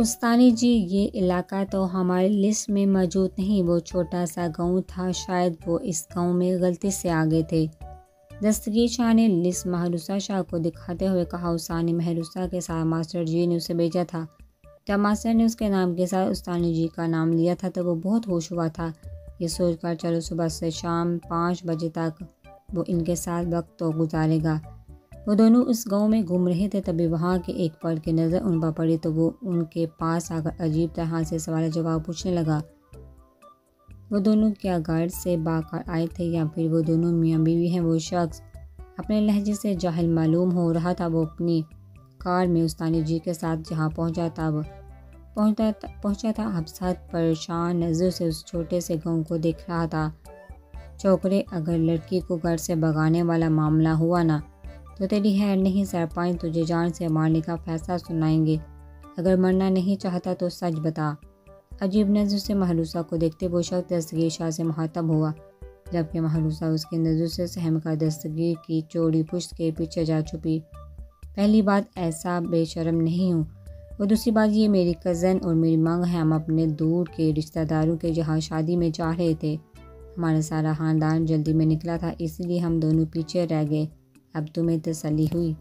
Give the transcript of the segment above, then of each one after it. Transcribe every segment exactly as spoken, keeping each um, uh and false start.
استانی جی، یہ علاقہ تو ہماری لسٹ میں موجود نہیں، وہ چھوٹا سا گاؤں تھا، شاید وہ اس گاؤں میں غلطی سے آگے تھے۔ دستگیر شاہ نے لسٹ محروسہ شاہ کو دکھاتے ہوئے کہا، استانی محروسہ کے ساتھ ماسٹر جی نے اسے بھیجا تھا۔ جب ماسٹر نے اس کے نام کے ساتھ استانی جی کا نام لیا تھا تو وہ بہت خوش ہوا تھا، یہ سوچ کر چلو صبح سے شام پانچ بجے تک وہ ان کے ساتھ وقت تو گزارے گا۔ وہ دونوں اس گاؤں میں گھوم رہے تھے، تبھی وہاں کے ایک فرد کی نظر ان پر پڑی تو وہ ان کے پاس آ کر عجیب طرح سے سوال جواب پوچھنے لگا۔ وہ دونوں کیا گھر سے باغ کر آئے تھے یا پھر وہ دونوں میاں بیوی ہیں؟ وہ شخص اپنے لہجے سے جاہل معلوم ہو رہا تھا۔ وہ اپنی کار میں استانی جی کے ساتھ جہاں پہنچا تھا پہنچا پہنچا تھا اب سخت پریشان نظروں سے اس چھوٹے سے گاؤں کو دیکھ رہا تھا۔ چھوکرے، اگر لڑکی کو گھر سے بھگانے والا معاملہ ہوا نا تو تیری خیر نہیں، سرپنچ تجھے جان سے مارنے کا فیصلہ سنائیں گے۔ اگر مرنا نہیں چاہتا تو سچ بتا۔ عجیب نظروں سے محروسہ کو دیکھتے وہ شخص دستگیر شاہ سے مخاطب ہوا، جبکہ محروسہ اس کی نظروں سے سہم کر دستگیر کی چوڑی پشت کے پیچھے جا چھپی۔ پہلی بات، ایسا بے شرم نہیں ہوں، اور دوسری بات یہ میری کزن اور میری مانگ ہے، ہم اپنے دور کے رشتہ داروں کے جہاں شادی میں جا رہے تھے، ہمارا سارا خاندان جلدی میں نکلا تھا، اس لیے ہم دونوں پیچھے رہ گئے۔ اب تمہیں تسلی ہوئی؟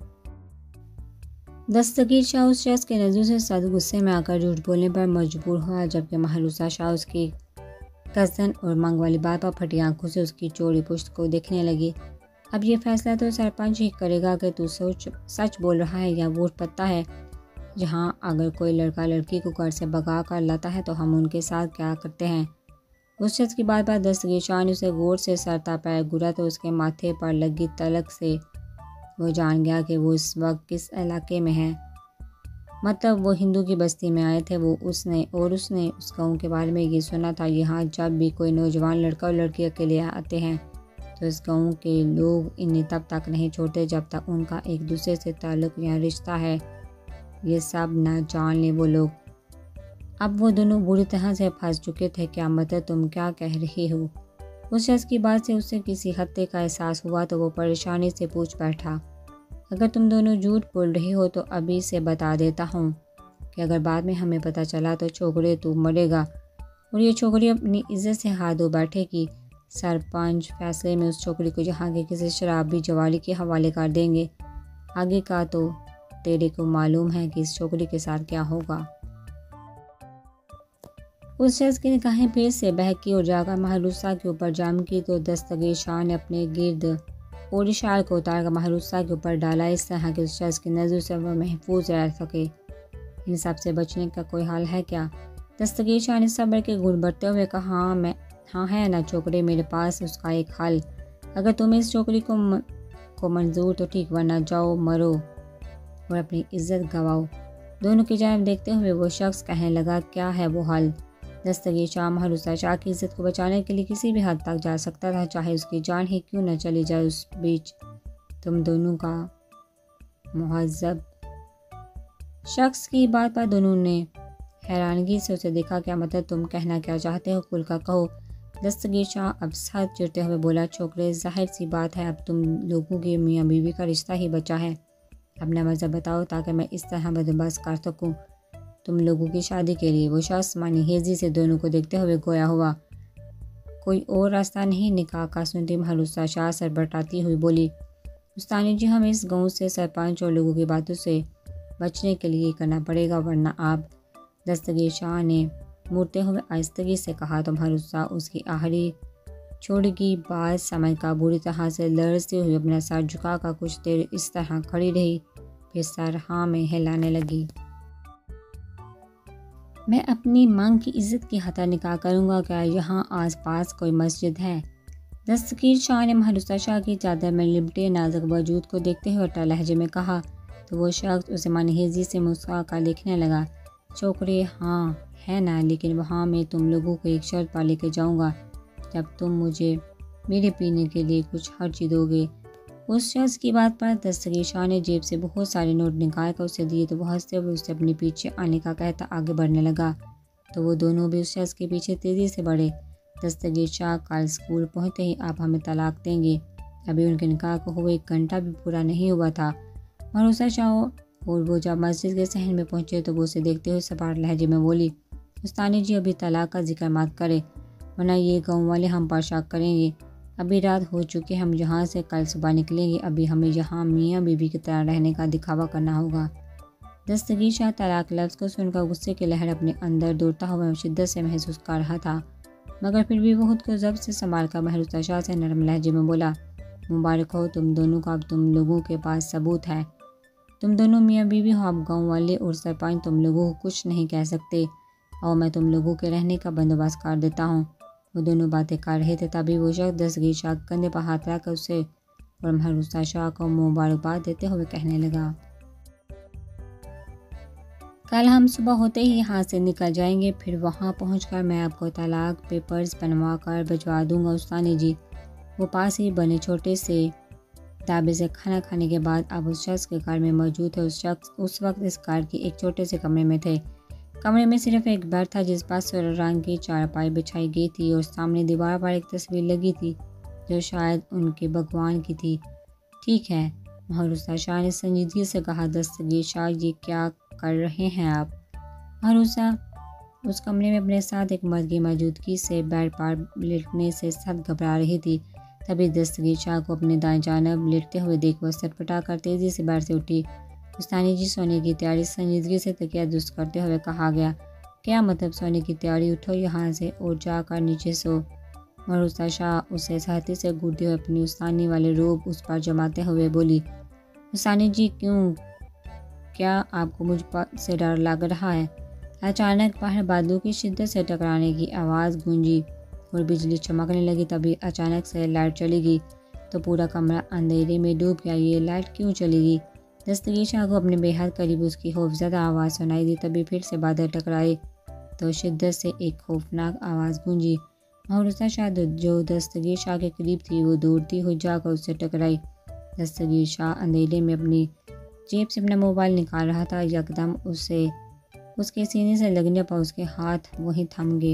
دستگیر شاہ اس شخص کے نظروں سے سخت غصے میں آ کر جھوٹ بولنے پر مجبور ہوا، جبکہ محروسہ شاہ اس کی کزن اور مانگ والی بات پر پھٹی آنکھوں سے اس کی چوڑی پشت کو دیکھنے لگی۔ اب یہ فیصلہ تو سرپنچ ہی کرے گا کہ تو سوچ سچ بول رہا ہے یا ووٹ پتا ہے۔ جہاں اگر کوئی لڑکا لڑکی کو گھر سے بھگا کر لاتا ہے تو ہم ان کے ساتھ کیا کرتے ہیں؟ اس شخص کی بات پر دستگیر شاہ نے اسے غور سے سر تا پیر گھورا تو اس کے ماتھے پر لگی تلک سے وہ جان گیا کہ وہ اس وقت کس علاقے میں ہے۔ مطلب وہ ہندو کی بستی میں آئے تھے، وہ اس نے اور اس نے اس گاؤں کے بارے میں یہ سنا تھا۔ یہاں جب بھی کوئی نوجوان لڑکا اور لڑکی اکیلے آتے ہیں تو اس گاؤں کے لوگ انہیں تب تک نہیں چھوڑتے جب تک ان کا ایک دوسرے سے تعلق یا رشتہ ہے۔ یہ سب نہ جان لیں وہ لوگ۔ اب وہ دونوں بری طرح سے پھنس چکے تھے۔ کیا مطلب تم کیا کہہ رہی ہو؟ اس شخص کی بات سے اسے کسی خطے کا احساس ہوا تو وہ پریشانی سے پوچھ بیٹھا، اگر تم دونوں جھوٹ بول رہی ہو تو ابھی سے بتا دیتا ہوں کہ اگر بعد میں ہمیں پتہ چلا تو چھوکرے تو مرے گا اور یہ چھوکری اپنی عزت سے ہاتھ دھو بیٹھے گی۔ سرپنچ فیصلے میں اس چھوکری کو یہاں کے کسی شرابی جواری کے حوالے کر دیں گے۔ آگے کا تو تیرے کو معلوم ہے کہ اس چھوکری کے ساتھ کیا ہوگا۔ اس شخص کی نگاہیں پھر سے بہکی اور جا کر محروسہ کے اوپر جم کی تو دستگیر شاہ نے اپنے گرد اور اشار کو اتار کر محروسہ کے اوپر ڈالا، اس طرح کہ اس شخص کی نظروں سے وہ محفوظ رہ سکے۔ ان سب سے بچنے کا کوئی حل ہے کیا؟ دستگیر شاہ نے صبر کے گھٹ بھرتے ہوئے کہا، ہاں میں ہاں ہے نا چھوکرے، میرے پاس اس کا ایک حل۔ اگر تمہیں اس چھوکری کو م... کو منظور تو ٹھیک، ورنہ جاؤ مرو اور اپنی عزت گواؤ۔ دونوں کی جانب دیکھتے ہوئے وہ شخص کہنے لگا، کیا ہے وہ حل؟ دستگیر شاہ محروسہ شاہ کی عزت کو بچانے کے لیے کسی بھی حد تک جا سکتا تھا، چاہے اس کی جان ہی کیوں نہ چلی جائے۔ اس بیچ تم دونوں کا مہذب شخص کی بات پر دونوں نے حیرانگی سے اسے دیکھا۔ کیا مطلب تم کہنا کیا چاہتے ہو؟ کھل کر کہو۔ دستگیر شاہ اب ساتھ چڑھتے ہوئے بولا، چھوکرے ظاہر سی بات ہے اب تم لوگوں کے میاں بیوی کا رشتہ ہی بچا ہے، اپنا مذہب بتاؤ تاکہ میں اس طرح بندوبست کر سکوں تم لوگوں کی شادی کے لیے۔ وہ شخص معنی خیزی سے دونوں کو دیکھتے ہوئے گویا ہوا، کوئی اور راستہ نہیں؟ نکاح کا سنتی محروسہ شاہ سر بٹاتی ہوئی بولی، استانی جی ہمیں اس گاؤں سے سرپنچ اور لوگوں کی باتوں سے بچنے کے لیے کرنا پڑے گا، ورنہ آپ۔ دستگیر شاہ نے مڑتے ہوئے آہستگی سے کہا تو محروسہ اس کی آخری چھوڑی کی بات سمجھ کر بری طرح سے لرزتے ہوئے اپنا سر جھکا کر کچھ دیر اس طرح کھڑی رہی، پھر سر ہاں میں ہلانے لگی۔ میں اپنی مانگ کی عزت کی خاطر نکاح کروں گا، کیا یہاں آس پاس کوئی مسجد ہے؟ دستگیر شاہ نے محروسہ شاہ کی چادر میں لپٹے نازک وجود کو دیکھتے ہوئے ٹھنڈے لہجے میں کہا تو وہ شخص اسے معنی خیزی سے مسکرا کر دیکھنے لگا، چھوکرے ہاں ہے نا، لیکن وہاں میں تم لوگوں کو ایک شرط پر لے کے جاؤں گا، جب تم مجھے میرے پینے کے لیے کچھ خرچی دو گے۔ اس شخص کی بات پر دستگیر شاہ نے جیب سے بہت سارے نوٹ نکال کر اسے دیے تو وہ ہنستے ہوئے اسے اپنے پیچھے آنے کا کہتا آگے بڑھنے لگا تو وہ دونوں بھی اس شخص کے پیچھے تیزی سے بڑھے۔ دستگیر شاہ کل اسکول پہنچتے ہی آپ ہمیں طلاق دیں گے، ابھی ان کے نکاح کو ہوئے ایک گھنٹہ بھی پورا نہیں ہوا تھا۔ محروسہ شاہ اور وہ جب مسجد کے صحن میں پہنچے تو وہ اسے دیکھتے ہوئے سپاٹ لہجے میں بولی، استانی جی ابھی طلاق کا ذکر مت کرے ورنہ یہ گاؤں والے ہم پر شک کریں گے۔ ابھی رات ہو چکی، ہم یہاں سے کل صبح نکلیں گے، ابھی ہمیں یہاں میاں بیوی کی طرح رہنے کا دکھاوا کرنا ہوگا۔ دستگیر شاہ طلاق لفظ کو سن کر غصے کی لہر اپنے اندر دوڑتا ہوا شدت سے محسوس کر رہا تھا، مگر پھر بھی وہ خود کو ضبط سے سنبھال کر مہروسہ شاہ سے نرم لہجے میں بولا، مبارک ہو تم دونوں کا، اب تم لوگوں کے پاس ثبوت ہے، تم دونوں میاں بیوی ہو، اب گاؤں والے اور سرپنچ تم لوگوں کو کچھ نہیں کہہ سکتے، اور میں تم لوگوں کے رہنے کا بندوبست کر دیتا ہوں۔ وہ دونوں باتیں کر رہے تھے تبھی وہ شخص دستگیر شاہ کے کندھے پر ہاتھ رکھ کر اسے اور مہروسہ شاہ کو مبارکباد دیتے ہوئے کہنے لگا، کل ہم صبح ہوتے ہی یہاں سے نکل جائیں گے، پھر وہاں پہنچ کر میں آپ کو طلاق پیپرز بنوا کر بھجوا دوں گا۔ استانی جی وہ پاس ہی بنے چھوٹے سے ڈھابے سے کھانا کھانے کے بعد اب اس شخص کے گھر میں موجود تھے۔ اس شخص اس وقت اس گھر کے ایک چھوٹے سے کمرے میں تھے۔ کمرے میں صرف ایک بیڈ تھا جس پر سرخ رنگ کی چارپائی بچھائی گئی تھی اور سامنے دیوار پر ایک تصویر لگی تھی جو شاید ان کے بھگوان کی تھی۔ ٹھیک ہے، مہروسہ شاہ نے سنجیدگی سے کہا، دستگیر شاہ یہ کیا کر رہے ہیں آپ؟ مہروسہ اس کمرے میں اپنے ساتھ ایک مرد کی موجودگی سے بیڈ پر لیٹنے سے سخت گھبرا رہی تھی۔ تبھی دستگیر شاہ کو اپنے دائیں جانب لیٹتے ہوئے دیکھ وہ سٹپٹا کر تیزی سے بیڈ سے اٹھی۔ استانی جی سونے کی تیاری، سنجیدگی سے تکیہ درست کرتے ہوئے کہا گیا، کیا مطلب سونے کی تیاری؟ اٹھو یہاں سے اور جا کر نیچے سو۔ مہروسہ شاہ اسے سختی سے گھورتے ہوئے اپنی استانی والے روب اس پر جماتے ہوئے بولی، استانی جی کیوں، کیا آپ کو مجھ پر سے ڈر لگ رہا ہے؟ اچانک باہر بادلوں کی شدت سے ٹکرانے کی آواز گونجی اور بجلی چمکنے لگی۔ تبھی اچانک سے لائٹ چلی گئی تو پورا کمرہ اندھیرے میں ڈوب گیا۔ یہ لائٹ کیوں چلی گئی؟ دستگیر شاہ کو اپنے بے حد قریب اس کی خوفزدہ آواز سنائی دی۔ تبھی پھر سے بادل ٹکرائے تو شدت سے ایک خوفناک آواز گونجی۔ مہروسہ شاہ جو دستگیر شاہ کے قریب تھی وہ دوڑتی ہوئی جا کر اس سے ٹکرائی۔ دستگیر شاہ اندھیرے میں اپنی جیب سے اپنا موبائل نکال رہا تھا، یکدم اسے اس کے سینے سے لگنے پر اس کے ہاتھ وہیں تھم گئے۔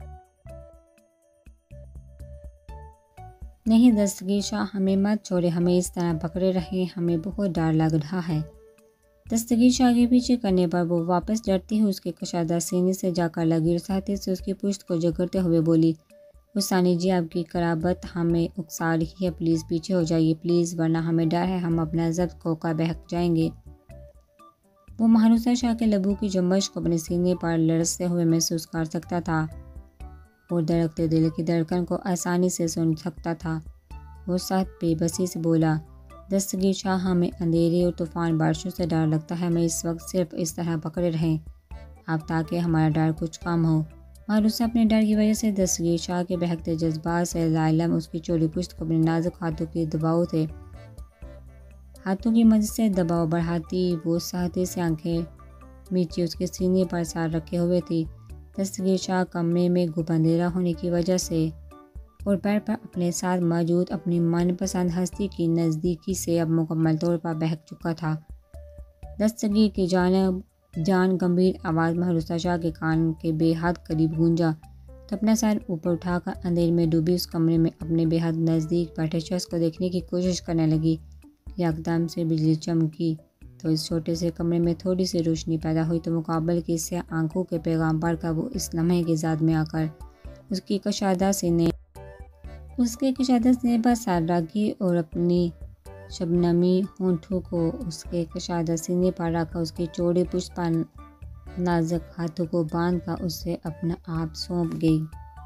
نہیں دستگیر شاہ، ہمیں مت چھوڑے، ہمیں اس طرح پکڑے رہیں، ہمیں بہت ڈر لگ رہا ہے۔ دستگیر شاہ کے پیچھے کرنے پر وہ واپس ڈرتی ہوئی اس کے کشادہ سینے سے جا کر لگی اور سختی سے اس کی پشت کو جکڑتے ہوئے بولی، استانی جی آپ کی قرابت ہمیں اکسا رہی ہے، پلیز پیچھے ہو جائیے پلیز، ورنہ ہمیں ڈر ہے ہم اپنا ضبط کھو کر بہک جائیں گے۔ وہ مہروسہ شاہ کے لبوں کی جنبش کو اپنے سینے پر لرزتے ہوئے محسوس کر سکتا تھا اور دھڑکتے دل کی دھڑکن کو آسانی سے سن سکتا تھا۔ وہ سخت بے بسی سے بولا، دستگیر شاہ ہمیں اندھیرے اور طوفان بارشوں سے ڈر لگتا ہے، ہمیں اس وقت صرف اس طرح پکڑے رہیں آپ تاکہ ہمارا ڈر کچھ کم ہو۔ مہروسہ اپنے ڈر کی وجہ سے دستگیر شاہ کے بہکتے جذبات سے لاعلم اس کی چوڑی پشت کو اپنے نازک ہاتھوں کے دباؤ تھے ہاتھوں کی مدد سے دباؤ بڑھاتی وہ سختی سے آنکھیں میچی اس کے سینے پر سر رکھے ہوئے تھی۔ دستگیر شاہ کمرے میں گھپ اندھیرا ہونے کی وجہ سے اور بیڈ پر اپنے ساتھ موجود اپنی من پسند ہستی کی نزدیکی سے اب مکمل طور پر بہک چکا تھا۔ دستگیر کی جانب جان گمبھیر آواز مہروسہ شاہ کے کان کے بے حد قریب گونجا تو اپنا سر اوپر اٹھا کر اندھیرے میں ڈوبی اس کمرے میں اپنے بے حد نزدیک بیٹھے شخص کو دیکھنے کی کوشش کرنے لگی۔ یکدم سے بجلی چمکی تو اس چھوٹے سے کمرے میں تھوڑی سی روشنی پیدا ہوئی تو مقابل کی سیاہ آنکھوں کے پیغام پڑھ کر وہ اس لمحے کی ذات میں آ کر اس کی کشادہ سینے اس کے کشادہ سینے پر سر رکھی اور اپنی شبنمی ہونٹوں کو اس کے کشادہ سینے پر رکھ کر اس کی چوڑی پشت پر نازک ہاتھوں کو باندھ کر اسے اپنا آپ سونپ گئی۔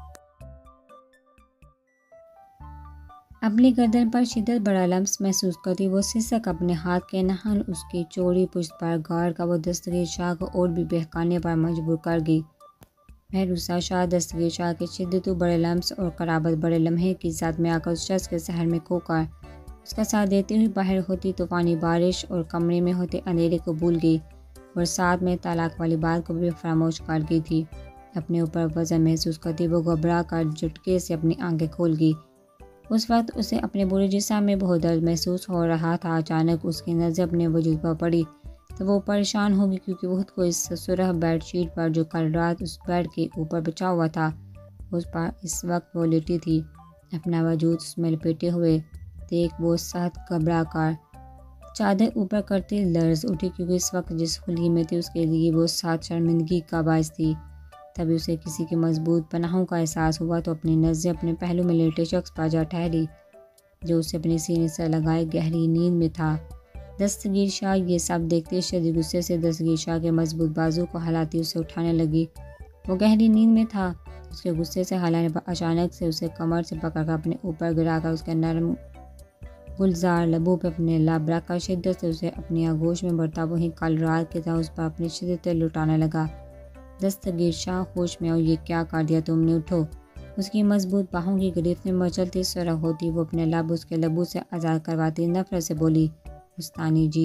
اپنی گردن پر شدت بڑا لمس محسوس کرتی وہ سسک اپنے ہاتھ کے نہل اس کی چوڑی پشت پر گاڑ کر وہ دستگیر شاہ کو اور بھی بہکانے پر مجبور کر گئی۔ مہروسہ شاہ دستگیر شاہ کے شدت و بڑے لمس اور قرابت بڑے لمحے کی ذات میں آ کر اس شخص کے سحر میں کھو کر اس کا ساتھ دیتے ہوئے باہر ہوتی طوفانی بارش اور کمرے میں ہوتے اندھیرے کو بھول گئی اور ساتھ میں طلاق والی بات کو بھی فراموش کر گئی تھی۔ اپنے اوپر وزن محسوس کرتی وہ گھبرا کر جھٹکے سے اپنی آنکھیں کھول گئی۔ اس وقت اسے اپنے پورے جسم میں بہت درد محسوس ہو رہا تھا۔ اچانک اس کی نظر اپنے وجود پر پڑی تو وہ پریشان ہوگی کیونکہ وہ خود کو اس سرخ بیڈ شیٹ پر جو کل رات اس بیڈ کے اوپر بچھا ہوا تھا اس پر اس وقت وہ لیٹی تھی، اپنا وجود اس میں لپیٹے ہوئے دیکھ وہ سخت گھبرا کر چادر اوپر کرتے لرز اٹھی کیونکہ اس وقت جس خلی میں تھی اس کے لیے وہ ساتھ شرمندگی کا باعث تھی۔ تبھی اسے کسی کی مضبوط پناہوں کا احساس ہوا تو اپنی نظریں اپنے پہلو میں لیٹے شخص پر جا ٹھہری جو اسے اپنی سینے سے لگائے گہری نیند میں تھا۔ دستگیر شاہ یہ سب دیکھتے شدید غصے سے دستگیر شاہ کے مضبوط بازو کو ہلاتی اسے اٹھانے لگی۔ وہ گہری نیند میں تھا۔ اس کے غصے سے ہلانے پر اچانک سے اسے کمر سے پکڑ کر اپنے اوپر گرا کر اس کے نرم گلزار لبوں پہ اپنے لب رکھ کر شدت سے اسے اپنی آغوش میں بڑھتا وہیں کل رات کی طرح اس پر اپنی شدت لٹانے لگا۔ دستگیر شاہ ہوش میں آؤ، یہ کیا کر دیا تم نے، اٹھو۔ اس کی مضبوط باہوں کی گرفت میں مچلتی سرخ ہوتی وہ اپنے لب اس کے لبوں سے آزاد کرواتی نفرت سے بولی، استانی جی۔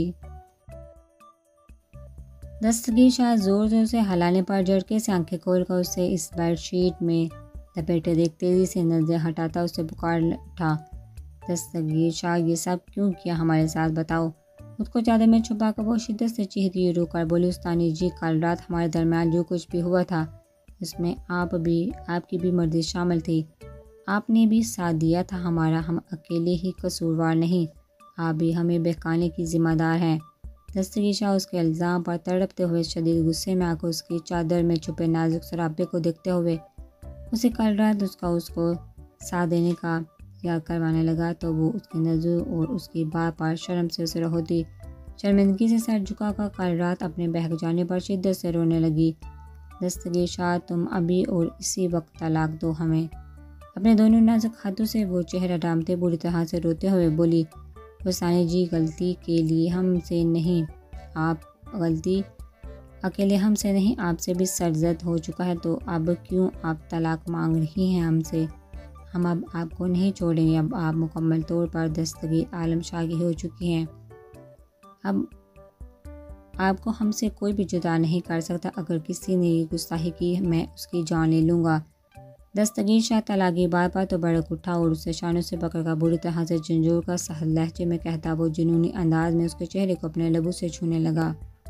دستگیر شاہ زور زور سے ہلانے پر جھٹکے سے آنکھیں کھول کر اسے اس بیڈ شیٹ میں لپیٹے دیکھ تیزی سے نظریں ہٹاتا اسے پکار اٹھا، دستگیر شاہ یہ سب کیوں کیا ہمارے ساتھ، بتاؤ۔ خود کو چادر میں چھپا کر وہ شدت سے چیختی رو کر بولی، استانی جی کل رات ہمارے درمیان جو کچھ بھی ہوا تھا اس میں آپ بھی آپ کی بھی مرضی شامل تھی، آپ نے بھی ساتھ دیا تھا ہمارا، ہم اکیلے ہی قصوروار نہیں، آپ بھی ہمیں بہکانے کی ذمہ دار ہیں۔ دستگیر شاہ اس کے الزام پر تڑپتے ہوئے شدید غصے میں آ کر اس کی چادر میں چھپے نازک سراپے کو دیکھتے ہوئے اسے کل رات اس کا اس کو ساتھ دینے کا یاد کروانے لگا تو وہ اس کی نظروں اور اس کی بات پر شرم سے اسر ہوتی شرمندگی سے سر جھکا کر کل رات اپنے بہک جانے پر شدت سے رونے لگی۔ دستگیر شاہ تم ابھی اور اسی وقت طلاق دو ہمیں۔ اپنے دونوں نازک ہاتھوں سے وہ چہرہ ڈامتے بری طرح سے روتے ہوئے بولی، استانی جی غلطی کے لیے ہم سے نہیں، آپ غلطی اکیلے ہم سے نہیں آپ سے بھی سرزد ہو چکا ہے، تو اب کیوں آپ طلاق مانگ رہی ہیں ہم سے؟ ہم اب آپ کو نہیں چھوڑیں گے، اب آپ مکمل طور پر دستگیر عالم شاہ کی ہو چکی ہیں، اب آپ کو ہم سے کوئی بھی جدا نہیں کر سکتا، اگر کسی نے یہ گستاخی کی میں اس کی جان لے لوں گا۔ دستگیر شاہ طلاقی بات پر تو بھڑک اٹھا اور اسے شانوں سے پکڑ کر بری طرح سے جھنجھوڑ کر سخت لہجے میں کہتا وہ جنونی انداز میں اس کے چہرے کو اپنے لبوں سے چھونے لگا،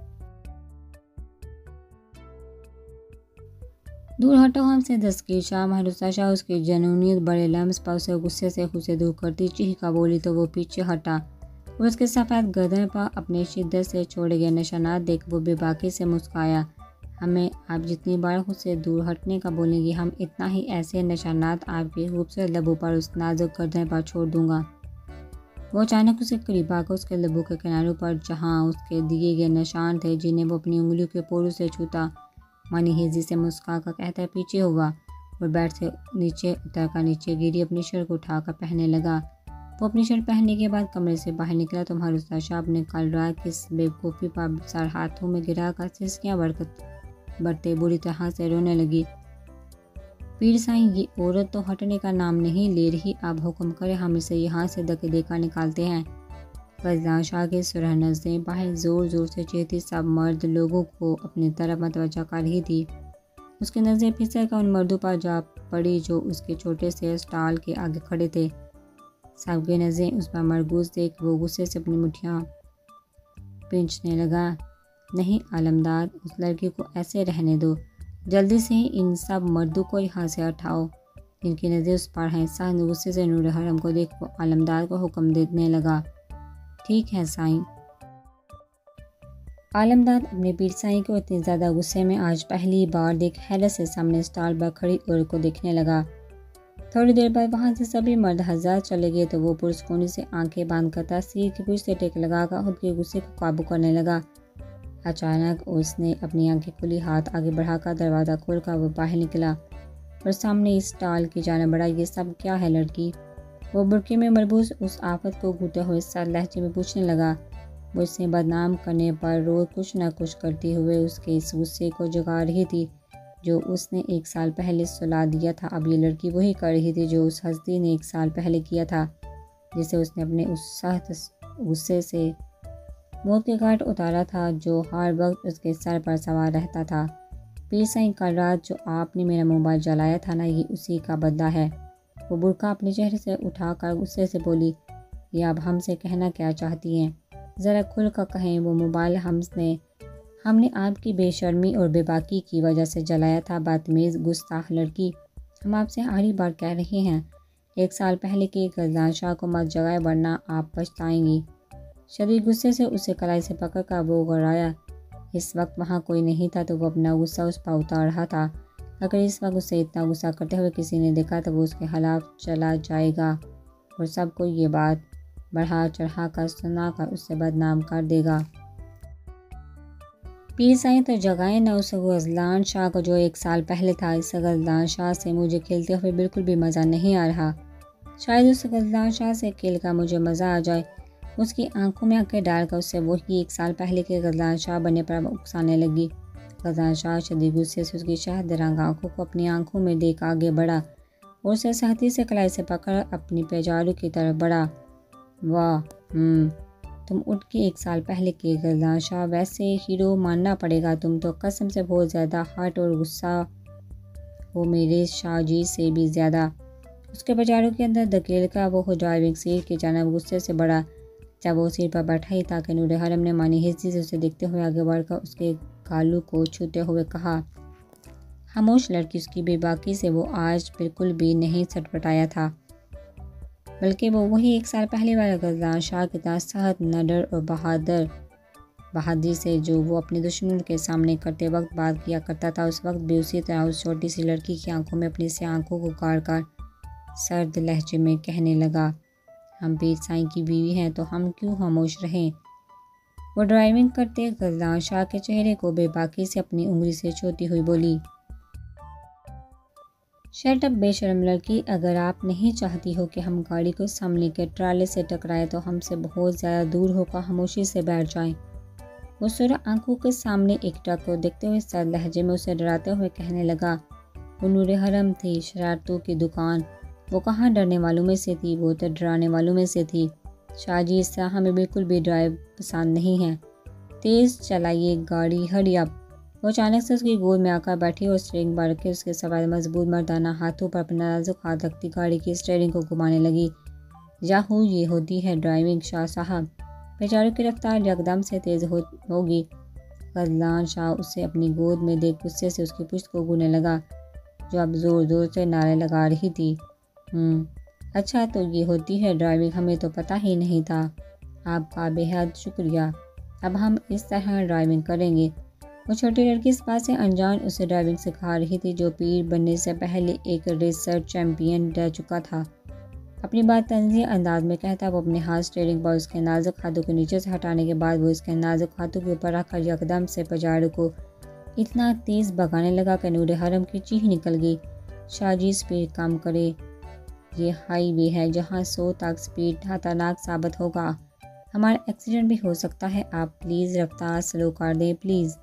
دور ہٹو ہم سے۔ دستگیر شاہ مہروسہ شاہ اس کی جنونیت بڑے لمس پر اسے غصے سے خود سے دور کرتی چیخا بولی تو وہ پیچھے ہٹا اور اس کے سفید گردن پر اپنے شدت سے چھوڑے گئے نشانات دیکھ وہ بے باکی سے مسکرایا، ہمیں آپ جتنی بار خود سے دور ہٹنے کا بولیں گی ہم اتنا ہی ایسے نشانات آپ کے خوبصورت لبوں پر اس نازک گردن پر چھوڑ دوں گا۔ وہ اچانک اسے قریب آ کر اس کے لبوں کے کناروں پر جہاں اس کے دیے گئے نشان تھے جنہیں وہ اپنی انگلیوں کے پوروں سے چھوتا مانی ہیزی سے مسکرا کر کہتا پیچھے ہوا اور بیڈ سے نیچے اتر کر نیچے گری اپنی شرٹ کو اٹھا کر پہننے لگا۔ وہ اپنی شرٹ پہننے کے بعد کمرے سے باہر نکلا تو مہروسہ شاہ اپنے کل رات کی بیوقوفی پر سر ہاتھوں میں گرا کر سسکیاں بڑھتے بری طرح سے رونے لگی، پیر سائیں یہ عورت تو ہٹنے کا نام نہیں لے رہی، آپ حکم کرے ہم اسے یہاں سے دھکے دے کر نکالتے ہیں۔ فضلان شاہ کے سرخ نظریں باہر زور زور سے چیختی سب مرد لوگوں کو اپنی طرف متوجہ کر رہی تھی، اس کی نظریں پھسل کر ان مردوں پر جا پڑی جو اس کے چھوٹے سے اسٹال کے آگے کھڑے تھے، سب کی نظریں اس پر مرکوز دیکھ وہ غصے سے اپنی مٹھیاں پینچنے لگا، نہیں علمداد اس لڑکی کو ایسے رہنے دو، جلدی سے ان سب مردوں کو یہاں سے ہٹاؤ جن کی نظریں اس پر ہیں۔ سخت غصے سے نور حرم کو دیکھ وہ علمداد کو حکم دینے لگا، ٹھیک ہے سائیں۔ علمداد اپنے پیر سائیں کو اتنی زیادہ غصے میں آج پہلی بار دیکھ حیرت سے سامنے اسٹال پر کھڑی عورت کو دیکھنے لگا۔ تھوڑی دیر بعد وہاں سے سبھی مرد حضرات چلے گئے تو وہ پرسکونی سے آنکھیں باندھ کر تاثیر کی پشت سے ٹیک لگا کر خود کے غصے کو قابو کرنے لگا۔ اچانک اس نے اپنی آنکھیں کھلی ہاتھ آگے بڑھا کر دروازہ کھول کر وہ باہر نکلا اور سامنے اس اسٹال کی جانب بڑھا، یہ سب کیا ہے لڑکی؟ وہ برقعے میں ملبوس اس آفت کو گھوٹے ہوئے سخت لہجے میں پوچھنے لگا، وہ اسے بدنام کرنے پر روز کچھ نہ کچھ کرتے ہوئے اس کے اس غصے کو جگا رہی تھی جو اس نے ایک سال پہلے سلا دیا تھا۔ اب یہ لڑکی وہی کر رہی تھی جو اس ہستی نے ایک سال پہلے کیا تھا جسے اس نے اپنے اس سخت غصے سے موت کے گھاٹ اتارا تھا جو ہر وقت اس کے سر پر سوار رہتا تھا۔ پیر سائیں کل رات جو آپ نے میرا موبائل جلایا تھا نا، یہ اسی کا بدلہ ہے۔ وہ برقع اپنے چہرے سے اٹھا کر غصے سے بولی، یہ آپ ہم سے کہنا کیا چاہتی ہیں؟ ذرا کھل کر کہیں، وہ موبائل ہم نے ہم نے آپ کی بے شرمی اور بے باکی کی وجہ سے جلایا تھا، بدتمیز گستاخ لڑکی، ہم آپ سے آخری بار کہہ رہے ہیں ایک سال پہلے کے غزلان شاہ کو مت جگائے ورنہ آپ پچھتائیں گی۔ شدید غصے سے اسے کلائی سے پکڑ کر وہ گڑایا۔ اس وقت وہاں کوئی نہیں تھا تو وہ اپنا غصہ اس پر اتار رہا تھا۔ اگر اس وقت اسے اتنا غصہ کرتے ہوئے کسی نے دیکھا تو وہ اس کے خلاف چلا جائے گا اور سب کو یہ بات بڑھا چڑھا کر سنا کر اسے بدنام کر دے گا۔ پیر سائیں تو جگائیں نہ اس غزلان شاہ کو جو ایک سال پہلے تھا۔ اس غزلان شاہ سے مجھے کھیلتے ہوئے بالکل بھی مزہ نہیں آ رہا۔ شاید اس غزلان شاہ سے کھیل کر مجھے مزہ آ جائے۔ اس کی آنکھوں میں آنکھیں ڈال کر اسے وہی ایک سال پہلے کے غزلان شاہ بننے پر اکسانے لگی۔ غزلان شاہ شدید غصے سے اس کی شہد رنگ آنکھوں کو اپنی آنکھوں میں دیکھ آگے بڑھا اور اسے سختی سے کلائی سے پکڑ اپنی پیجارو کی طرف بڑھا۔ واہ ہم تم اٹھ کے ایک سال پہلے کے غزلان شاہ، ویسے ہیرو ماننا پڑے گا، تم تو قسم سے بہت زیادہ ہارٹ اور غصہ ہو، میرے شاہ جی سے بھی زیادہ۔ اس کے پیجارو کے اندر دھکیل کر وہ ڈرائیونگ سیٹ کی جانب غصے سے بڑھا۔ جب وہ سیٹ پر بیٹھا ہی تھا کہ نور حرم نے مانی ہستی سے اسے دیکھتے ہوئے آگے بڑھ کر اس کے گالوں کو چھوتے ہوئے کہا۔ خاموش لڑکی، اس کی بے باکی سے وہ آج بالکل بھی نہیں سٹپٹایا تھا، بلکہ وہ وہی ایک سال پہلے والا غزلان شاہ کی طرح سخت، نڈر اور بہادر بہادری سے جو وہ اپنے دشمنوں کے سامنے کرتے وقت بات کیا کرتا تھا، اس وقت بھی اسی طرح اس چھوٹی سی لڑکی کی آنکھوں میں اپنی سیاہ آنکھوں کو گاڑ کر سرد لہجے میں کہنے لگا، ہم پیر سائیں کی بیوی ہیں تو ہم کیوں خاموش رہیں؟ وہ ڈرائیونگ کرتے غزلان شاہ کے چہرے کو بے باکی سے اپنی انگلی سے چھوتی ہوئی بولی۔ شٹ اپ بے شرم لڑکی، اگر آپ نہیں چاہتی ہو کہ ہم گاڑی کو سامنے کے ٹرالے سے ٹکرائیں تو ہم سے بہت زیادہ دور ہو کر خاموشی سے بیٹھ جائیں۔ وہ سرخ آنکھوں کے سامنے ایک ٹرک کو دیکھتے ہوئے سرد لہجے میں اسے ڈراتے ہوئے کہنے لگا۔ وہ نور حرم تھی، شرارتوں کی دکان۔ وہ کہاں ڈرنے والوں میں سے تھی، وہ تو ڈرانے والوں میں سے تھی۔ شاہ جی، اس طرح ہمیں بالکل بھی ڈرائیو پسند نہیں ہے، تیز چلائیے گاڑی، ہری اپ۔ وہ اچانک سے اس کی گود میں آ کر بیٹھی اور اسٹیئرنگ پر رکھے اس کے سوائے مضبوط مردانہ ہاتھوں پر اپنا نازک ہاتھ رکھتی گاڑی کی اسٹیئرنگ کو گھمانے لگی۔ یاہو، یہ ہوتی ہے ڈرائیونگ شاہ صاحب، پیجارو کی رفتار یکدم سے تیز ہوگی۔ غزلان شاہ اسے اپنی گود میں دیکھ غصے سے اس کی پشت کو گھونے لگا، جو اب زور زور سے نعرے لگا رہی تھی۔ ہم اچھا تو یہ ہوتی ہے ڈرائیونگ، ہمیں تو پتہ ہی نہیں تھا۔ آپ کا بے حد شکریہ، اب ہم اس طرح ڈرائیونگ کریں گے۔ وہ چھوٹی لڑکی اس بات سے انجان اسے ڈرائیونگ سکھا رہی تھی جو پیر بننے سے پہلے ایک ریسر چیمپئن رہ چکا تھا۔ اپنی بات تنزیہ انداز میں کہتا وہ اپنے ہاتھ اسٹیئرنگ پر اس کے نازک ہاتھوں کو نیچے سے ہٹانے کے بعد وہ اس کے نازک ہاتھوں کے اوپر رکھ کر یکدم سے پیجارو کو اتنا تیز بھگانے لگا کہ نور حرم کی چیخ نکل گئی۔ شاہ جی، اسپیڈ کم کرے، یہ ہائی وے ہے، جہاں سو تک اسپیڈ خطرناک ثابت ہوگا، ہمارا ایکسیڈنٹ بھی ہو سکتا ہے، آپ پلیز رفتار سلو کر دیں پلیز۔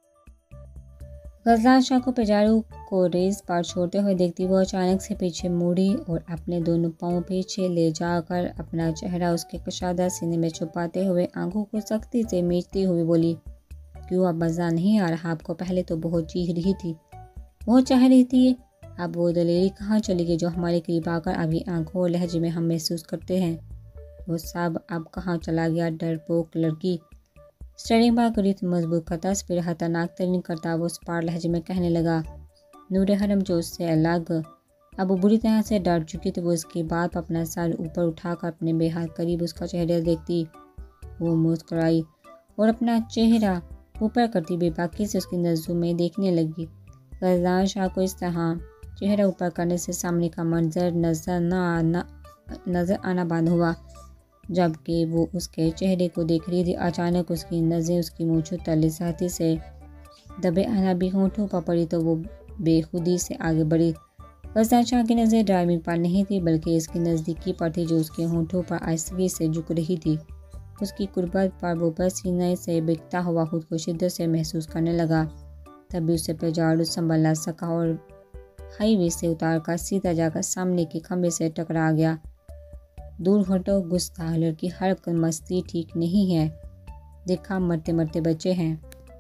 غزلان شاہ کو پیجارو کو ریس پر چھوڑتے ہوئے دیکھتی وہ اچانک سے پیچھے مڑی اور اپنے دونوں پاؤں پیچھے لے جا کر اپنا چہرہ اس کے کشادہ سینے میں چھپاتے ہوئے آنکھوں کو سختی سے میچتی ہوئی بولی، کیوں اب مزہ نہیں آ رہا آپ کو؟ پہلے تو بہت چیخ رہی تھی، بہت چاہ رہی تھی، اب وہ دلیری کہاں چلی گئی جو ہمارے قریب آ کر ابھی آنکھوں اور لہجے میں ہم محسوس کرتے ہیں؟ وہ سب اب کہاں چلا گیا ڈرپوک لڑکی؟ اسٹیئرنگ پر گرفت مضبوط کرتا اسپیڈ خطرناک ترین کرتا وہ اسپاٹ لہجے میں کہنے لگا۔ نور حرم جو اس سے الگ اب وہ بری طرح سے ڈر چکی تو وہ اس کی بات پر اپنا سر اوپر اٹھا کر اپنے بے حد قریب اس کا چہرہ دیکھتی وہ مسکرائی اور اپنا چہرہ اوپر کرتی بے باکی سے اس کی نظروں میں دیکھنے لگی۔ غزلان شاہ کو اس طرح چہرہ اوپر کرنے سے سامنے کا منظر نظر نہ آنا نظر آنا بند ہوا۔ جب کہ وہ اس کے چہرے کو دیکھ رہی تھی اچانک اس کی نظریں اس کی مونچھوں تلے سختی سے دبے عربی ہونٹوں پر پڑی تو وہ بے خودی سے آگے بڑھی۔ غزلان شاہ کی نظر ڈرائیونگ پر نہیں تھی بلکہ اس کی نزدیکی پر تھی جو اس کے ہونٹوں پر آہستگی سے جھک رہی تھی۔ اس کی قربت پر وہ پسینے سے بھیگتا ہوا خود کو شدت سے محسوس کرنے لگا۔ تبھی اسے پیجارو سنبھل نہ سکا اور ہائی وے سے اتار کر سیدھا جا کر سامنے کے کھمبے سے ٹکرا گیا۔ دور ہٹو گستاخ لڑکی، حرکت مستی ٹھیک نہیں ہے، دیکھا مرتے مرتے بچے ہیں۔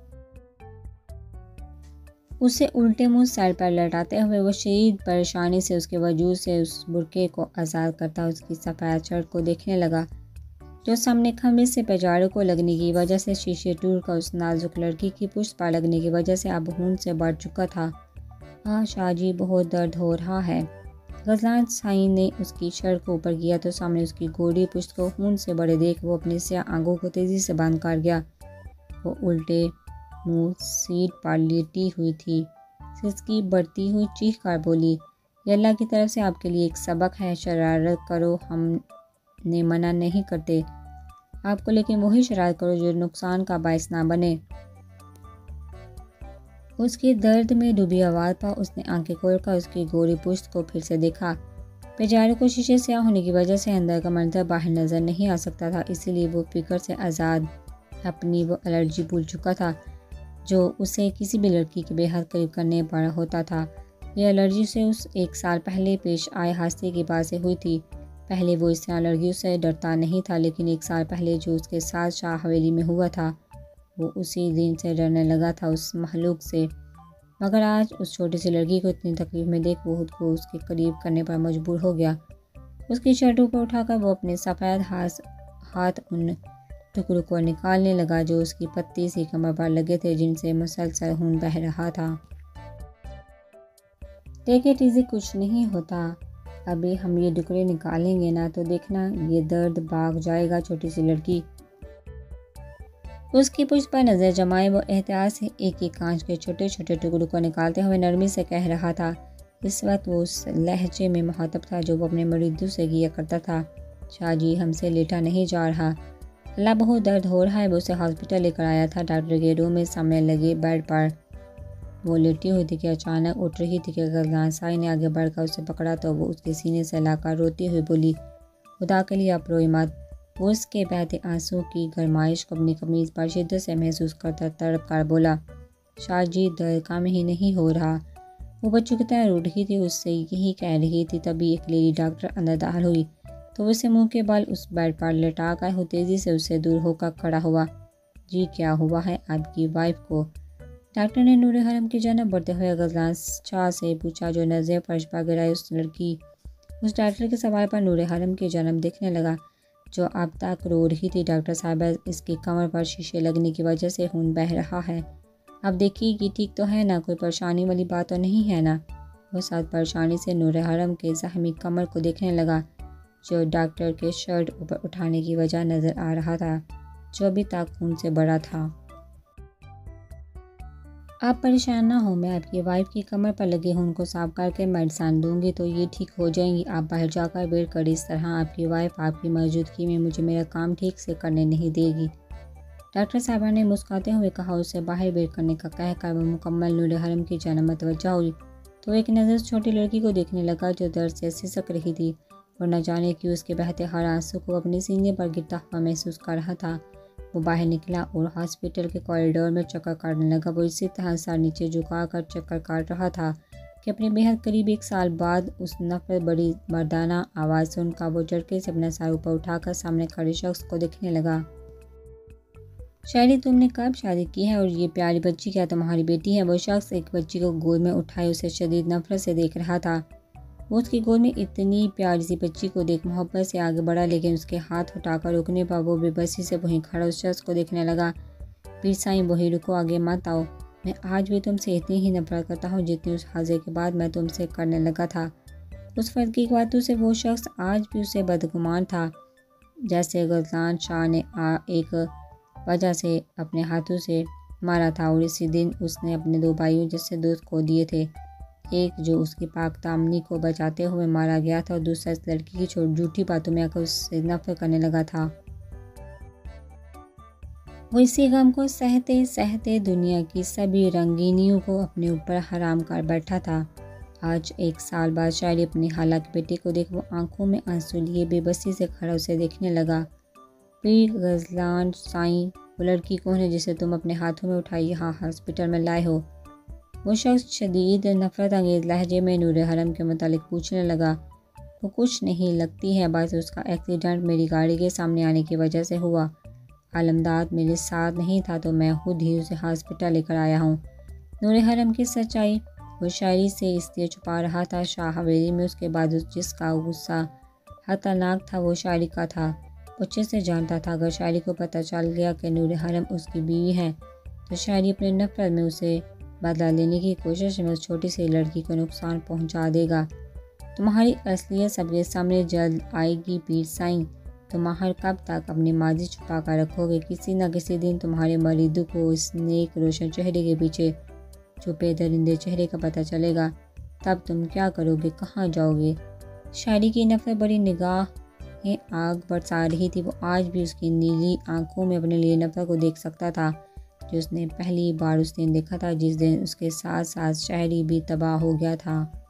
اسے الٹے منہ سر پر لٹاتے ہوئے وہ شدید پریشانی سے اس کے وجود سے اس برقعے کو آزاد کرتا اس کی سفید شرٹ کو دیکھنے لگا جو سامنے کھمبے سے پیجارو کو لگنے کی وجہ سے شیشے ٹوٹ کر اس نازک لڑکی کی پشت پر لگنے کی وجہ سے اب خون سے بڑھ چکا تھا۔ ہاں شاہ جی، بہت درد ہو رہا ہے۔ غزلان سائیں نے اس کی شرٹ کو اوپر کیا تو سامنے اس کی گوڑی پشت کو خون سے بڑے دیکھ وہ اپنی سیاہ آنکھوں کو تیزی سے بند کر گیا۔ وہ الٹے منہ سیٹ پر لیٹی ہوئی تھی۔ سسکی بڑھتی ہوئی چیخ کر بولی، یہ اللہ کی طرف سے آپ کے لیے ایک سبق ہے، شرارت کرو ہم نے منع نہیں کرتے آپ کو، لیکن وہی شرارت کرو جو نقصان کا باعث نہ بنے۔ اس کی درد میں ڈوبی آواز پر اس نے آنکھیں کھول کر اس کی گوری پشت کو پھر سے دیکھا۔ بیچارے کو شیشے سیاہ ہونے کی وجہ سے اندر کا منظر باہر نظر نہیں آ سکتا تھا، اسی لیے وہ فکر سے آزاد اپنی وہ الرجی بھول چکا تھا جو اسے کسی بھی لڑکی کے بے حد قریب کرنے پر ہوتا تھا۔ یہ الرجی اسے اس ایک سال پہلے پیش آئے حادثے کے بعد سے ہوئی تھی۔ پہلے وہ اس طرح لڑکیوں سے ڈرتا نہیں تھا، لیکن ایک سال پہلے جو اس کے ساتھ شاہ حویلی میں ہوا تھا وہ اسی دن سے ڈرنے لگا تھا اس مخلوق سے۔ مگر آج اس چھوٹی سی لڑکی کو اتنی تکلیف میں دیکھ وہ خود کو اس کے قریب کرنے پر مجبور ہو گیا۔ اس کی شرٹوں کو اٹھا کر وہ اپنے سفید ہاتھ ہاتھ ان ٹکڑوں کو نکالنے لگا جو اس کی پتلی سی کمر پر لگے تھے، جن سے مسلسل خون بہہ رہا تھا۔ ٹیک اٹ ایزی، کچھ نہیں ہوتا، ابھی ہم یہ ٹکڑے نکالیں گے نا تو دیکھنا یہ درد بھاگ جائے گا۔ چھوٹی سی لڑکی اس کی پشت پر نظر جمائے وہ احتیاط سے ایک ایک کانچ کے چھوٹے چھوٹے ٹکڑوں کو نکالتے ہوئے نرمی سے کہہ رہا تھا۔ اس وقت وہ اس لہجے میں مخاطب تھا جو وہ اپنے مریدوں سے کیا کرتا تھا۔ شاہ جی، ہم سے لیٹا نہیں جا رہا، اللہ بہت درد ہو رہا ہے، وہ اسے ہاسپٹل لے کر آیا تھا۔ ڈاکٹر کے روم میں سامنے لگے بیڈ پر وہ لیٹی ہوئی تھی کہ اچانک اٹھ رہی تھی کہ غزلان سائیں نے آگے بڑھ کر اسے پکڑا تو وہ اس کے سینے سے لا کر روتی ہوئی بولی، خدا کے لیے آپ روئے مت۔ وہ اس کے بہتے آنسوں کی گرمائش کو اپنی قمیض پر شدت سے محسوس کرتا تڑپ کر بولا، شاہ جی درد کم ہی نہیں ہو رہا۔ وہ بچوں کی طرح رو رہی تھی، اس سے یہی کہہ رہی تھی، تبھی ایک لیڈی ڈاکٹر اندر داخل ہوئی تو اسے منہ کے بل اس بیڈ پر لٹا کر وہ تیزی سے اس سے دور ہو کر کھڑا ہوا۔ جی کیا ہوا ہے آپ کی وائف کو؟ ڈاکٹر نے نور حرم کی جانب بڑھتے ہوئے غزلان شاہ سے پوچھا جو نظریں فرش پر گرائے اس لڑکی اس ڈاکٹر کے سوال پر نور حرم کی جانب دیکھنے لگا جو اب تک رو رہی تھی۔ ڈاکٹر صاحبہ، اس کی کمر پر شیشے لگنے کی وجہ سے خون بہہ رہا ہے، اب دیکھیے کہ ٹھیک تو ہے نا، کوئی پریشانی والی بات تو نہیں ہے نا؟ وہ ساتھ پریشانی سے نور حرم کے زخمی کمر کو دیکھنے لگا جو ڈاکٹر کے شرٹ اوپر اٹھانے کی وجہ نظر آ رہا تھا جو ابھی تک خون سے بھرا تھا۔ آپ پریشان نہ ہو، میں آپ کی وائف کی کمر پر لگے خون کو صاف کر کے میڈیسن دوں گی تو یہ ٹھیک ہو جائیں گی۔ آپ باہر جا کر ویٹ کریں، اس طرح آپ کی وائف آپ کی موجودگی میں مجھے میرا کام ٹھیک سے کرنے نہیں دے گی، ڈاکٹر صاحبہ نے مسکراتے ہوئے کہا۔ اسے باہر ویٹ کرنے کا کہہ کر وہ مکمل نور حرم کی جانب متوجہ ہوئی تو ایک نظر اس چھوٹی لڑکی کو دیکھنے لگا جو درد سے سسک رہی تھی اور نہ جانے کیوں اس کے بہتے ہر آنسو کو اپنے سینے پر گرتا ہوا محسوس کر رہا تھا۔ وہ باہر نکلا اور ہاسپٹل کے کوریڈور میں چکر کاٹنے لگا۔ وہ اسی طرح سر نیچے جھکا کر چکر کاٹ رہا تھا کہ اپنے بے حد قریب ایک سال بعد اس نفرت بڑی مردانہ آواز سن کر وہ جھٹکے سے اپنا سر اوپر اٹھا کر سامنے کھڑے شخص کو دیکھنے لگا۔ شاعری، تم نے کب شادی کی ہے اور یہ پیاری بچی کیا تمہاری بیٹی ہے؟ وہ شخص ایک بچی کو گود میں اٹھائے اسے شدید نفرت سے دیکھ رہا تھا۔ وہ اس کی گود میں اتنی پیاری سی بچی کو دیکھ محبت سے آگے بڑھا، لیکن اس کے ہاتھ اٹھا کر روکنے پر وہ بے بسی سے وہیں کھڑا اس شخص کو دیکھنے لگا۔ پیر سائیں، وہی رکو، آگے مت آؤ، میں آج بھی تم سے اتنی ہی نفرت کرتا ہوں جتنی اس حادثے کے بعد میں تم سے کرنے لگا تھا۔ اس فرد کی باتوں سے وہ شخص آج بھی اسے بدگمان تھا جیسے غزلان شاہ نے ایک وجہ سے اپنے ہاتھوں سے مارا تھا، اور اسی دن اس نے اپنے دو بھائیوں جیسے دوست کھو دیے تھے، ایک جو اس کی پاک دامنی کو بچاتے ہوئے مارا گیا تھا اور دوسرا اس لڑکی کی جھوٹی باتوں میں آ کر اس سے نفرت کرنے لگا تھا۔ وہ اسی غم کو سہتے سہتے دنیا کی سبھی رنگینیوں کو اپنے اوپر حرام کر بیٹھا تھا۔ آج ایک سال بعد شاعری اپنی خالہ کی بیٹی کو دیکھ وہ آنکھوں میں آنسو لیے بے بسی سے کھڑا اسے دیکھنے لگا۔ پیر غزلان سائیں، وہ لڑکی کون ہے جسے تم اپنے ہاتھوں میں اٹھائی یہاں ہاسپٹل میں لائے ہو؟ وہ شخص شدید نفرت انگیز لہجے میں نور حرم کے متعلق پوچھنے لگا۔ وہ کچھ نہیں، لگتی ہے بس اس کا ایکسیڈنٹ میری گاڑی کے سامنے آنے کی وجہ سے ہوا، علمداد میرے ساتھ نہیں تھا تو میں خود ہی اسے ہاسپٹل لے کر آیا ہوں۔ نور حرم کی سچائی وہ شاعری سے اس لیے چھپا رہا تھا، شاہ حویلی میں اس کے بعد جس کا غصہ خطرناک تھا وہ شاعری کا تھا۔ وہ اچھے سے جانتا تھا اگر شاعری کو پتہ چل گیا کہ نور حرم اس کی بیوی ہے تو شاعری اپنے نفرت میں اسے بدلہ لینے کی کوشش میں اس چھوٹی سی لڑکی کو نقصان پہنچا دے گا۔ تمہاری اصلیت سب کے سامنے جلد آئے گی پیر سائیں، تم آخر کب تک اپنی ماضی چھپا کر رکھو گے؟ کسی نہ کسی دن تمہارے مریدوں کو اس نیک روشن چہرے کے پیچھے چھپے درندے چہرے کا پتہ چلے گا، تب تم کیا کرو گے؟ کہاں جاؤ گے؟ شاعری کی نفرت بڑی نگاہیں آگ برسا رہی تھی۔ وہ آج بھی اس کی نیلی آنکھوں میں اپنے لیے نفرت کو دیکھ سکتا تھا جو اس نے پہلی بار اس دن دیکھا تھا، جس دن اس کے ساتھ ساتھ شاعری بھی تباہ ہو گیا تھا۔